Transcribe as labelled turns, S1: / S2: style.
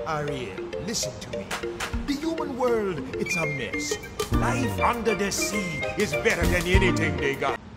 S1: Ariel, listen to me. The human world, it's a mess. Life under the sea is better than anything they got.